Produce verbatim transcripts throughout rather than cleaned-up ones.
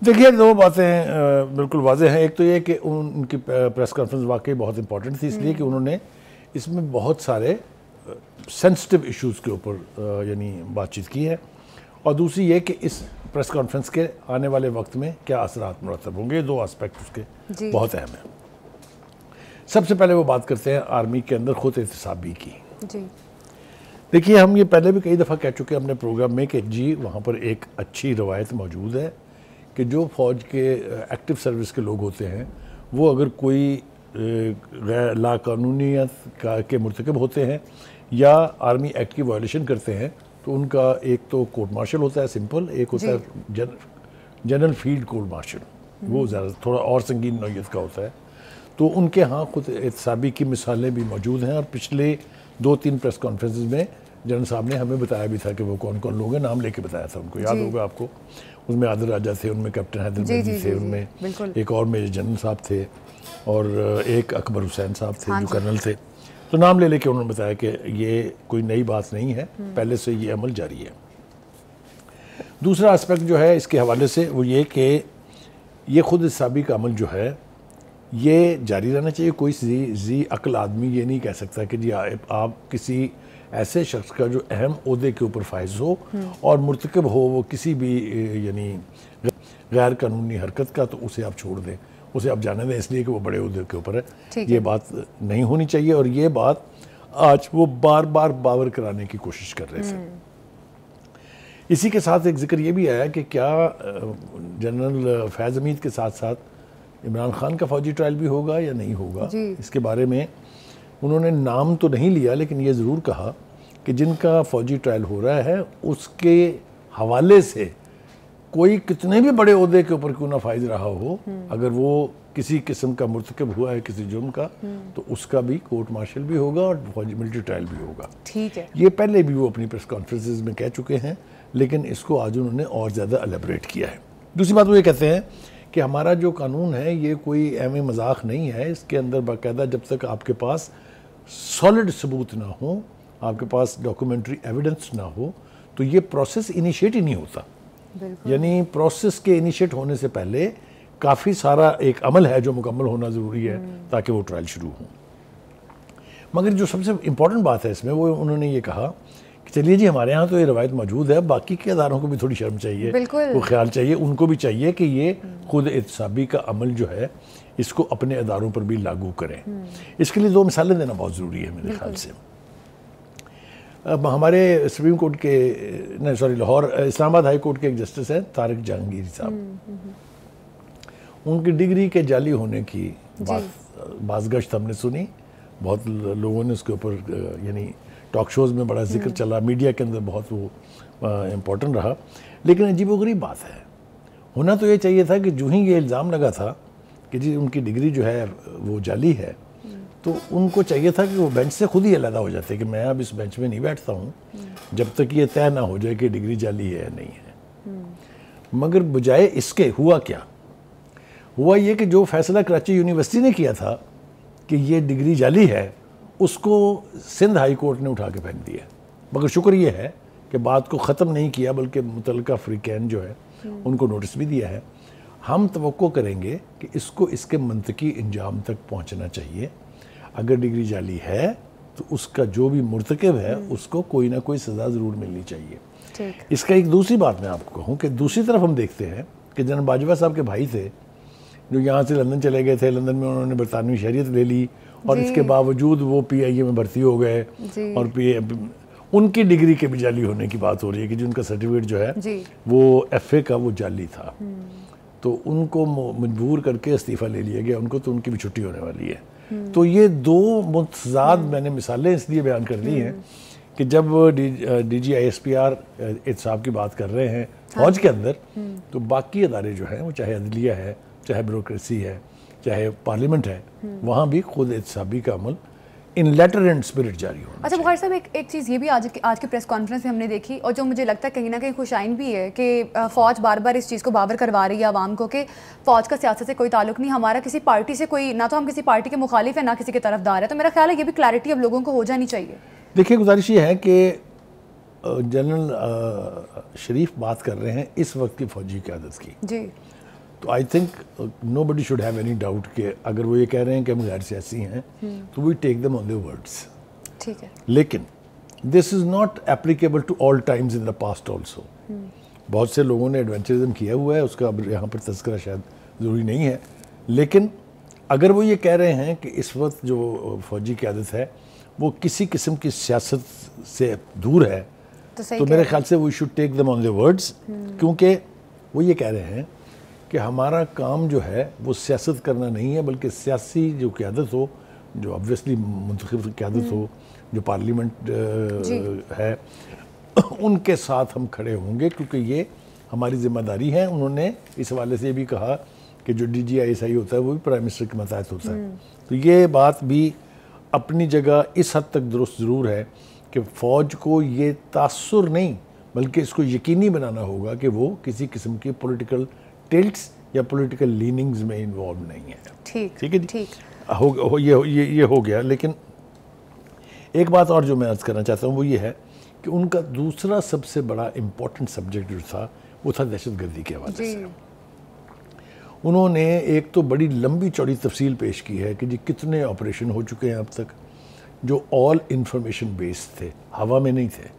دیکھیے دو باتیں بالکل واضح ہیں. ایک تو یہ کہ ان کی پریس کانفرنس واقعی بہت امپورٹنٹ تھی اس لیے کہ انہوں نے اس میں بہت سارے سینسٹیو ایشوز کے اوپر یعنی بات چیت کی ہے, اور دوسری یہ کہ اس پریس کانفرنس کے آنے والے وقت میں کیا اثرات مرتب ہوں گے. دو آسپیکٹ اس کے بہت اہم ہیں. سب سے پہلے وہ بات کرتے ہیں آرمی کے اندر خود احتسابی کی. جی دیکھیے ہم یہ پہلے بھی کئی دفعہ کہہ چکے ہیں اپنے پروگرام میں کہ جی وہاں پر ایک اچھی روایت موجود ہے کہ جو فوج کے ایکٹیو سروس کے لوگ ہوتے ہیں وہ اگر کوئی غیر لا قانونیت کے مرتکب ہوتے ہیں یا آرمی ایکٹ کی وائلیشن کرتے ہیں تو ان کا ایک تو کورٹ مارشل ہوتا ہے سمپل, ایک ہوتا ہے جنرل فیلڈ کورٹ مارشل, وہ زیادہ تھوڑا اور سنگین نوعیت کا ہوتا ہے. تو ان کے ہاں خود احتسابی کی مثالیں بھی موجود ہیں, اور پچھلے دو تین پریس کانفرنسز میں جنرل صاحب نے ہمیں بتایا بھی تھا کہ وہ کون کون لوگ ہیں, نام لے کے بتایا تھا ان کو, یاد ہوگا آپ کو. اس میں عادل راجہ تھے, ان میں کیپٹن حیدر مہدی تھے, ان میں ایک اور میجر جنرل صاحب تھے, اور ایک اکبر حسین صاحب تھے جو کرنل تھے. تو نام لے لے کے انہوں نے بتایا کہ یہ کوئی نئی بات نہیں ہے, پہلے سے یہ عمل جاری ہے. دوسرا اسپیکٹ جو ہے اس کے حوالے سے وہ یہ کہ یہ خود احتسابی کا عمل جو ہے یہ جاری رہنا چاہیے. کوئی ذی ذی عقل آدمی یہ نہیں کہہ سکتا کہ جی آپ کسی ایسے شخص کا جو اہم عہدے کے اوپر فائز ہو اور مرتکب ہو وہ کسی بھی یعنی غیر قانونی حرکت کا, تو اسے آپ چھوڑ دیں, اسے آپ جانے دیں اس لیے کہ وہ بڑے عہدے کے اوپر ہے. یہ بات نہیں ہونی چاہیے, اور یہ بات آج وہ بار بار باور کرانے کی کوشش کر رہے تھے. اسی کے ساتھ ایک ذکر یہ بھی آیا کہ کیا جنرل فیض حمید کے ساتھ ساتھ عمران خان کا فوجی ٹرائل بھی ہوگا یا نہیں ہوگا. اس کے بارے میں انہوں نے نام تو نہیں لیا لیکن یہ ضرور کہا کہ جن کا فوجی ٹرائل ہو رہا ہے اس کے حوالے سے کوئی کتنے بھی بڑے عہدے کے اوپر کیوں نہ فائز رہا ہو, اگر وہ کسی قسم کا مرتکب ہوا ہے کسی جرم کا, تو اس کا بھی کورٹ مارشل بھی ہوگا اور فوجی ملٹری ٹرائل بھی ہوگا. ٹھیک ہے, یہ پہلے بھی وہ اپنی پریس کانفرنسز میں کہہ چکے ہیں, لیکن اس کو آج انہوں نے اور زیادہ الیبریٹ کیا ہے. دوسری بات وہ یہ کہتے ہیں کہ ہمارا جو قانون ہے یہ کوئی اہم مذاق نہیں ہے, اس کے اندر باقاعدہ جب تک آپ کے پاس سالڈ ثبوت نہ ہو, آپ کے پاس ڈاکومنٹری ایویڈنس نہ ہو, تو یہ پروسیس انیشیٹ ہی نہیں ہوتا. یعنی پروسیس کے انیشیٹ ہونے سے پہلے کافی سارا ایک عمل ہے جو مکمل ہونا ضروری ہے تاکہ وہ ٹرائل شروع ہوں. مگر جو سب سے امپورٹنٹ بات ہے اس میں وہ انہوں نے یہ کہا کہ چلیے جی ہمارے ہاں تو یہ روایت موجود ہے, باقی کے اداروں کو بھی تھوڑی شرم چاہیے, وہ خیال چاہیے, ان کو بھی چاہیے کہ یہ خود احتسابی کا عمل جو ہے اس کو اپنے اداروں پر بھی لاگو کریں. اس کے لیے دو مثالیں دینا بہت ضروری ہے میرے خیال سے. اب ہمارے سپریم کورٹ کے نہیں سوری لاہور اسلام آباد ہائی کورٹ کے ایک جسٹس ہیں طارق جہانگیر صاحب, ان کی ڈگری کے جعلی ہونے کی بات بازگشت ہم نے سنی, بہت لوگوں نے اس کے اوپر یعنی ٹاک شوز میں بڑا ذکر چلا, میڈیا کے اندر بہت وہ امپورٹنٹ رہا. لیکن عجیب و غریب بات ہے, ہونا تو یہ چاہیے تھا کہ جو ہی یہ الزام لگا تھا کہ جی ان کی ڈگری جو ہے وہ جعلی ہے, تو ان کو چاہیے تھا کہ وہ بینچ سے خود ہی علیحدہ ہو جاتے کہ میں اب اس بینچ میں نہیں بیٹھتا ہوں جب تک یہ طے نہ ہو جائے کہ ڈگری جعلی ہے یا نہیں ہے. مگر بجائے اس کے ہوا کیا, ہوا یہ کہ جو فیصلہ کراچی یونیورسٹی نے کیا تھا کہ یہ ڈگری جعلی ہے, اس کو سندھ ہائی کورٹ نے اٹھا کے پھینک دیا. مگر شکر یہ ہے کہ بات کو ختم نہیں کیا بلکہ متعلقہ فریقین جو ہے ان کو نوٹس بھی دیا ہے. ہم توقع کریں گے کہ اس کو اس کے منطقی انجام تک پہنچنا چاہیے. اگر ڈگری جعلی ہے تو اس کا جو بھی مرتکب ہے اس کو کوئی نہ کوئی سزا ضرور ملنی چاہیے. اس کا ایک دوسری بات میں آپ کو کہوں کہ دوسری طرف ہم دیکھتے ہیں کہ جنرل باجوہ صاحب کے بھائی تھے جو یہاں سے لندن چلے گئے تھے, لندن میں انہوں نے برطانوی شہریت لے لی اور اس کے باوجود وہ پی آئی اے میں بھرتی ہو گئے, اور پی ان کی ڈگری کے بھی جعلی ہونے کی بات ہو رہی ہے کہ جن کا سرٹیفکیٹ جو ہے وہ ایف اے کا وہ جعلی تھا. تو ان کو مجبور کر کے استعفیٰ لے لیا گیا ان کو, تو ان کی بھی چھٹی ہونے والی ہے. تو یہ دو متضاد میں نے مثالیں اس لیے بیان کر دی ہیں کہ جب D G I S P R احتساب کی بات کر رہے ہیں فوج کے اندر, تو باقی ادارے جو ہیں وہ چاہے عدلیہ ہے, چاہے بیوروکریسی ہے, چاہے پارلیمنٹ ہے, وہاں بھی خود احتسابی کا عمل ان لیٹر اینڈ اسپرٹ جاری ہونا. اچھا بخاری صاحب ایک ایک چیز یہ بھی آج آج کے پریس کانفرنس میں ہم نے دیکھی, اور جو مجھے لگتا ہے کہیں نہ کہیں خوشائن بھی ہے کہ فوج بار بار اس چیز کو باور کروا رہی ہے عوام کو کہ فوج کا سیاست سے کوئی تعلق نہیں, ہمارا کسی پارٹی سے کوئی, نہ تو ہم کسی پارٹی کے مخالف ہیں نہ کسی کے طرفدار ہے. تو میرا خیال ہے یہ بھی کلیئرٹی اب لوگوں کو ہو جانی چاہیے. دیکھیے گزارش یہ ہے کہ جنرل شریف بات کر رہے ہیں اس وقت کی فوجی قیادت کی. جی تو I think nobody should have any doubt کہ اگر وہ یہ کہہ رہے ہیں کہ ہم غیر سیاسی ہیں تو we take them on their words. ٹھیک ہے. لیکن this is not applicable to all times in the past also. بہت سے لوگوں نے ایڈونچرزم کیا ہوا ہے, اس کا اب یہاں پر تذکرہ شاید ضروری نہیں ہے, لیکن اگر وہ یہ کہہ رہے ہیں کہ اس وقت جو فوجی قیادت ہے وہ کسی قسم کی سیاست سے دور ہے, تو میرے خیال سے we should take them on their words, کیونکہ وہ یہ کہہ رہے ہیں کہ ہمارا کام جو ہے وہ سیاست کرنا نہیں ہے, بلکہ سیاسی جو قیادت ہو, جو آبویسلی منتخب قیادت ہو, جو پارلیمنٹ ہے, ان کے ساتھ ہم کھڑے ہوں گے, کیونکہ یہ ہماری ذمہ داری ہے. انہوں نے اس حوالے سے بھی کہا کہ جو D G I S I ہوتا ہے وہ بھی پرائم منسٹر کے ماتحت ہوتا ہے. تو یہ بات بھی اپنی جگہ اس حد تک درست ضرور ہے کہ فوج کو یہ تاثر نہیں بلکہ اس کو یقینی بنانا ہوگا کہ وہ کسی قسم کی پولیٹیکل ٹلٹس یا پولیٹیکل لیننگز میں انوالو نہیں ہے. ٹھیک ٹھیک ہے جی, ہو یہ یہ ہو گیا. لیکن ایک بات اور جو میں عرض کرنا چاہتا ہوں وہ یہ ہے کہ ان کا دوسرا سب سے بڑا امپورٹنٹ سبجیکٹ جو تھا وہ تھا دہشت گردی کے حوالے سے. انہوں نے ایک تو بڑی لمبی چوڑی تفصیل پیش کی ہے کہ جی کتنے آپریشن ہو چکے ہیں اب تک جو آل انفارمیشن بیسڈ تھے, ہوا میں نہیں تھے.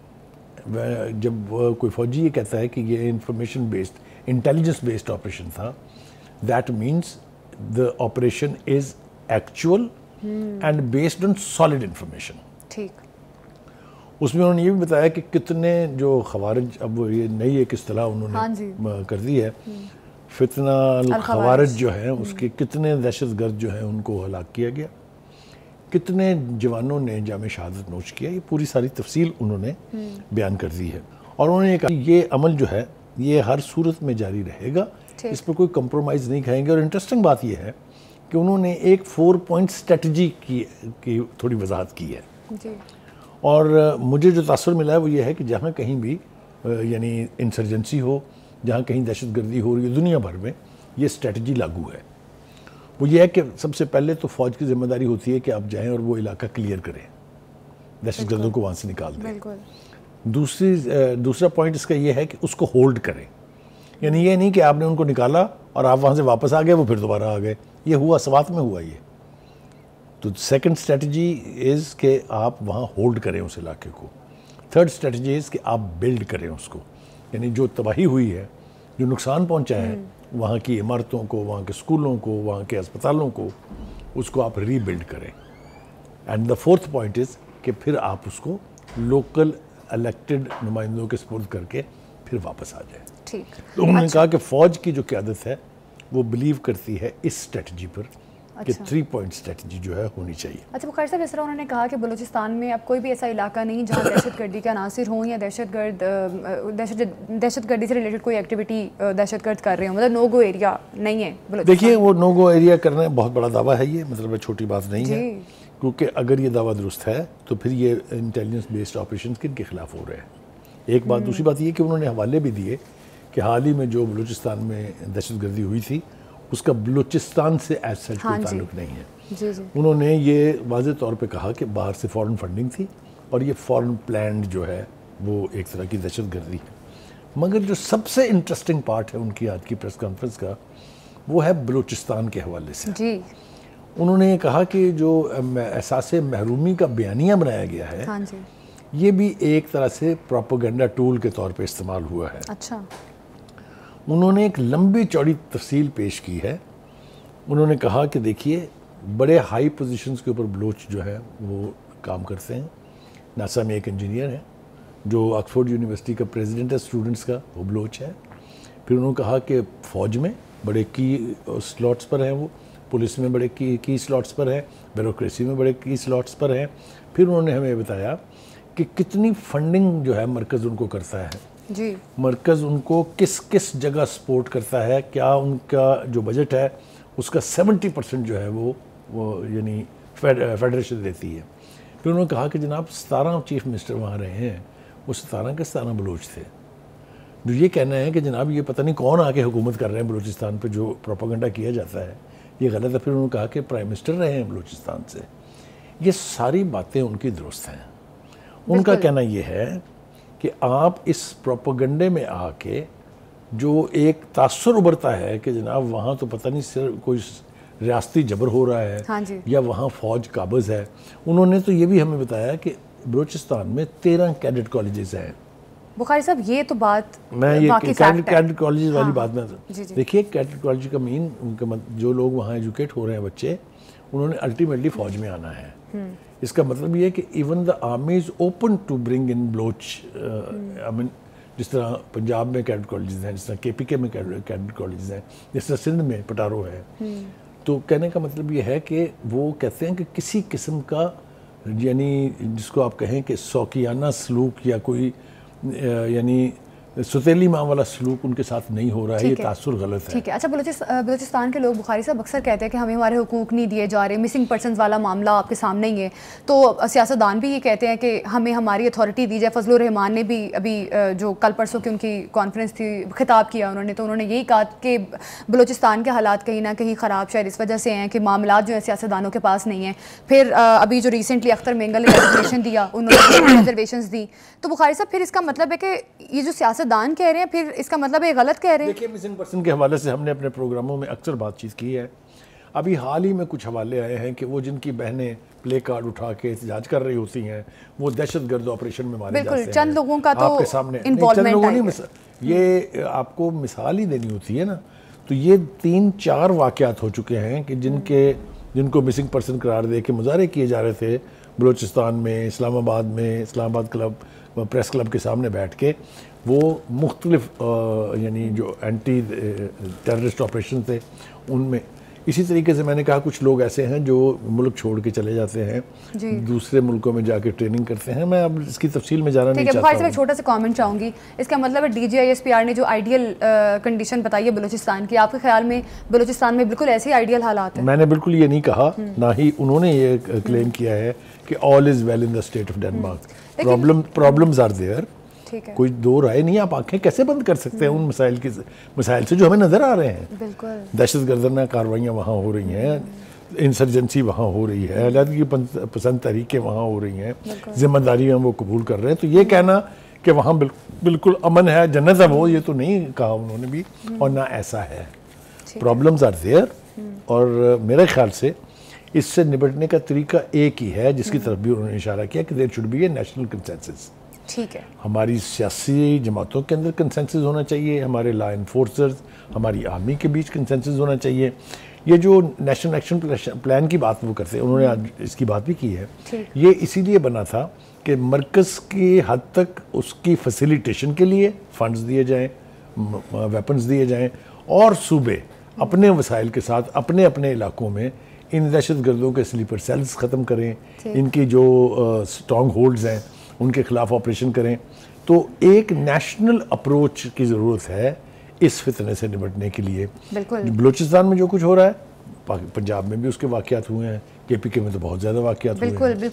جب کوئی فوجی یہ کہتا ہے کہ یہ information based intelligence based operation تھا, that means the operation is actual and based on solid information. ٹھیک. اس میں انہوں نے یہ بھی بتایا کہ کتنے جو خوارج, اب یہ نئی ایک اصطلاح انہوں نے کر دی ہے, فتنہ الخوارج جو ہیں, اس کے کتنے دہشت گرد جو ہیں ان کو ہلاک کیا گیا, کتنے جوانوں نے جام شہادت نوش کیا. یہ پوری ساری تفصیل انہوں نے بیان کر دی ہے, اور انہوں نے کہا یہ عمل جو ہے یہ ہر صورت میں جاری رہے گا, اس پر کوئی کمپرومائز نہیں کھائیں گے. اور انٹرسٹنگ بات یہ ہے کہ انہوں نے ایک فور پوائنٹ اسٹریٹجی کی کی تھوڑی وضاحت کی ہے جی. اور مجھے جو تاثر ملا ہے وہ یہ ہے کہ جہاں کہیں بھی یعنی انسرجنسی ہو, جہاں کہیں دہشت گردی ہو رہی ہے دنیا بھر میں, یہ اسٹریٹجی لاگو ہے. وہ یہ ہے کہ سب سے پہلے تو فوج کی ذمہ داری ہوتی ہے کہ آپ جائیں اور وہ علاقہ کلیئر کریں, دہشت گردوں کو وہاں سے نکال دیں. دوسری دوسرا پوائنٹ اس کا یہ ہے کہ اس کو ہولڈ کریں. یعنی یہ نہیں کہ آپ نے ان کو نکالا اور آپ وہاں سے واپس آ گئے, وہ پھر دوبارہ آ گئے. یہ ہوا سوات میں ہوا یہ. تو سیکنڈ اسٹریٹجی از کہ آپ وہاں ہولڈ کریں اس علاقے کو. تھرڈ اسٹریٹجی از کہ آپ بلڈ کریں اس کو, یعنی جو تباہی ہوئی ہے, جو نقصان پہنچا ہے وہاں کی عمارتوں کو, وہاں کے اسکولوں کو, وہاں کے اسپتالوں کو, اس کو آپ ری بلڈ کریں. And the fourth point is کہ پھر آپ اس کو لوکل الیکٹڈ نمائندوں کے سپرد کر کے پھر واپس آ جائیں. ٹھیک. تو انہوں نے کہا کہ فوج کی جو قیادت ہے وہ بلیو کرتی ہے اس اسٹریٹجی پر کہ تھری پوائنٹ اسٹریٹجی جو ہے ہونی چاہیے. اچھا بخاری صاحب, اس طرح انہوں نے کہا کہ بلوچستان میں اب کوئی بھی ایسا علاقہ نہیں جہاں دہشت گردی کے عناصر ہوں یا دہشت گرد دہشت گردی سے ریلیٹڈ کوئی ایکٹیویٹی دہشت گرد کر رہے ہوں, مطلب نو گو ایریا نہیں ہے. دیکھیے وہ نو گو ایریا کرنا بہت بڑا دعویٰ ہے, یہ مطلب چھوٹی بات نہیں ہے, کیونکہ اگر یہ دعویٰ درست ہے تو پھر یہ انٹیلیجنس بیسڈ آپریشن کن کے خلاف ہو رہے ہیں. ایک بات. دوسری بات یہ کہ انہوں نے حوالے بھی دیے کہ حال ہی میں جو بلوچستان میں دہشت گردی ہوئی تھی اس کا بلوچستان سے ایز سچ کوئی تعلق نہیں ہے. جی جی. انہوں نے یہ واضح طور پہ کہا کہ باہر سے فورن فنڈنگ تھی اور یہ فورن پلانڈ جو ہے وہ ایک طرح کی دہشت گردی ہے. مگر جو سب سے انٹرسٹنگ پارٹ ہے ان کی آج کی پریس کانفرنس کا وہ ہے بلوچستان کے حوالے سے. جی. انہوں نے یہ کہا کہ جو احساس محرومی کا بیانیہ بنایا گیا ہے یہ بھی ایک طرح سے پروپیگنڈا ٹول کے طور پہ استعمال ہوا ہے. اچھا. انہوں نے ایک لمبی چوڑی تفصیل پیش کی ہے. انہوں نے کہا کہ دیکھیے بڑے ہائی پوزیشنز کے اوپر بلوچ جو ہے وہ کام کرتے ہیں. ناسا میں ایک انجینئر ہے جو آکسفورڈ یونیورسٹی کا پریزیڈنٹ ہے اسٹوڈنٹس کا, وہ بلوچ ہے. پھر انہوں نے کہا کہ فوج میں بڑے کی سلاٹس پر ہیں, وہ پولیس میں بڑے کی کی سلاٹس پر ہیں, بیوروکریسی میں بڑے کی سلاٹس پر ہیں. پھر انہوں نے ہمیں بتایا کہ کتنی فنڈنگ جو ہے مرکز ان کو کرتا ہے. جی. مرکز ان کو کس کس جگہ سپورٹ کرتا ہے, کیا ان کا جو بجٹ ہے اس کا سیونٹی پرسنٹ جو ہے وہ وہ یعنی فیڈریشن دیتی ہے. پھر انہوں نے کہا کہ جناب ستارہ چیف منسٹر وہاں رہے ہیں, وہ ستارہ کے ستارہ بلوچ تھے. جو یہ کہنا ہے کہ جناب یہ پتہ نہیں کون آ کے حکومت کر رہے ہیں بلوچستان پہ, جو پروپیگنڈا کیا جاتا ہے, یہ غلط ہے. پھر انہوں نے کہا کہ پرائم منسٹر رہے ہیں بلوچستان سے. یہ ساری باتیں ان کی درست ہیں. ان کا کہنا یہ ہے کہ آپ اس پروپیگنڈے میں آ کے جو ایک تاثر ابھرتا ہے کہ جناب وہاں تو پتہ نہیں صرف کوئی ریاستی جبر ہو رہا ہے ہاں جی. یا وہاں فوج قابض ہے. انہوں نے تو یہ بھی ہمیں بتایا کہ بلوچستان میں تیرہ کیڈٹ کالجز ہیں. بخاری صاحب یہ تو بات میں یہ کیڈٹ کالجز والی بات میں جی جی. دیکھیے کیڈٹ کالج کا مین ان کا جو لوگ وہاں ایجوکیٹ ہو رہے ہیں بچے انہوں نے الٹیمیٹلی فوج میں آنا ہے. اس کا مطلب یہ ہے کہ even the army is open to bring in Baloch I mean جس طرح پنجاب میں کیڈٹ کالجز ہیں, جس طرح کے پی کے میں کیڈٹ کالجز ہیں, جس طرح سندھ میں پٹارو ہے. تو کہنے کا مطلب یہ ہے کہ وہ کہتے ہیں کہ کسی قسم کا یعنی جس کو آپ کہیں کہ سوکیانہ سلوک یا کوئی یعنی ستیلی ماں والا سلوک ان کے ساتھ نہیں ہو رہا ہے, یہ تاثر غلط ہے. ٹھیک ہے. اچھا بلوچستان کے لوگ بخاری صاحب اکثر کہتے ہیں کہ ہمیں ہمارے حقوق نہیں دیے جا رہے, مسنگ پرسنز والا معاملہ آپ کے سامنے ہی ہے. تو سیاستدان بھی یہ کہتے ہیں کہ ہمیں ہماری اتھارٹی دی جائے. فضل الرحمان نے بھی ابھی جو کل پرسوں کی ان کی کانفرنس تھی خطاب کیا انہوں نے, تو انہوں نے یہی کہا کہ بلوچستان کے حالات کہیں نہ کہیں خراب شاید اس وجہ سے ہیں کہ معاملات جو ہیں سیاستدانوں کے پاس نہیں ہیں. پھر ابھی جو ریسنٹلی اختر مینگل نے ریزرویشن دیا, انہوں نے ریزرویشنز دی. تو بخاری صاحب پھر اس کا مطلب ہے کہ یہ جو سیاستدان کہہ رہے ہیں پھر اس کا مطلب ہے غلط کہہ رہے ہیں. دیکھیے مسنگ پرسن کے حوالے سے ہم نے اپنے پروگراموں میں اکثر بات چیت کی ہے. ابھی حال ہی میں کچھ حوالے آئے ہیں کہ وہ جن کی بہنیں پلے کارڈ اٹھا کے احتجاج کر رہی ہوتی ہیں وہ دہشت گرد آپریشن میں مارے جاتے ہیں. بالکل چند لوگوں کا تو آپ کے سامنے انوالومنٹ ہے. یہ آپ کو مثال ہی دینی ہوتی ہے نا. تو یہ تین چار واقعات ہو چکے ہیں کہ جن کے جن کو مسنگ پرسن قرار دے کے مظاہرے کیے جا رہے تھے بلوچستان میں, اسلام آباد میں, اسلام آباد کلب پریس کلب کے سامنے بیٹھ کے. وہ مختلف یعنی جو اینٹی ٹیررسٹ آپریشن تھے ان میں. اسی طریقے سے میں نے کہا کچھ لوگ ایسے ہیں جو ملک چھوڑ کے چلے جاتے ہیں جی. دوسرے ملکوں میں جا کے ٹریننگ کرتے ہیں. میں اب اس کی تفصیل میں جانا نہیں چاہتا ہوں. ایک چھوٹا سا کامنٹ چاہوں گی. اس کا مطلب ہے D G I S P R نے جو آئیڈیل کنڈیشن بتائی ہے بلوچستان کی, آپ کے خیال میں بلوچستان میں بالکل ایسے آئیڈیل حالات ہیں؟ میں نے بالکل یہ نہیں کہا, نہ ہی انہوں نے یہ کلیم کیا ہے کہ all is well in the state of Denmark. Problem problems are there, کوئی دو رائے نہیں. آپ آنکھیں کیسے بند کر سکتے ہیں ان مسائل کی مسائل سے جو ہمیں نظر آ رہے ہیں. بالکل دہشت گردانہ کارروائیاں وہاں ہو رہی ہیں, انسرجنسی وہاں ہو رہی ہے, علیحدگی پسند تحریکیں وہاں ہو رہی ہیں, ذمہ داریاں وہ قبول کر رہے ہیں. تو یہ کہنا کہ وہاں بالکل امن ہے, جنت ہے, وہ یہ تو نہیں کہا انہوں نے بھی, اور نہ ایسا ہے. پرابلمز آر دیئر, اور میرے خیال سے اس سے نپٹنے کا طریقہ ایک ہی ہے جس کی طرف بھی انہوں نے اشارہ کیا کہ there should be a national consensus. ٹھیک ہے. ہماری سیاسی جماعتوں کے اندر کنسنسس ہونا چاہیے, ہمارے لا انفورسرز, ہماری آرمی کے بیچ کنسنسس ہونا چاہیے. یہ جو نیشنل ایکشن پلان کی بات وہ کرتے ہیں, انہوں نے آج اس کی بات بھی کی ہے, یہ اسی لیے بنا تھا کہ مرکز کی حد تک اس کی فیسیلیٹیشن کے لیے فنڈز دیے جائیں, ویپنز دیے جائیں, اور صوبے اپنے وسائل کے ساتھ اپنے اپنے علاقوں میں ان دہشت گردوں کے سلیپر سیلز ختم کریں, ان کی جو اسٹرانگ ہولڈز ہیں ان کے خلاف آپریشن کریں. تو ایک نیشنل اپروچ کی ضرورت ہے اس فتنے سے نمٹنے کے لیے. بلوچستان میں جو کچھ ہو رہا ہے, پنجاب میں بھی اس کے واقعات ہوئے ہیں, کے پی کے میں تو بہت زیادہ واقعات ہوئے ہیں.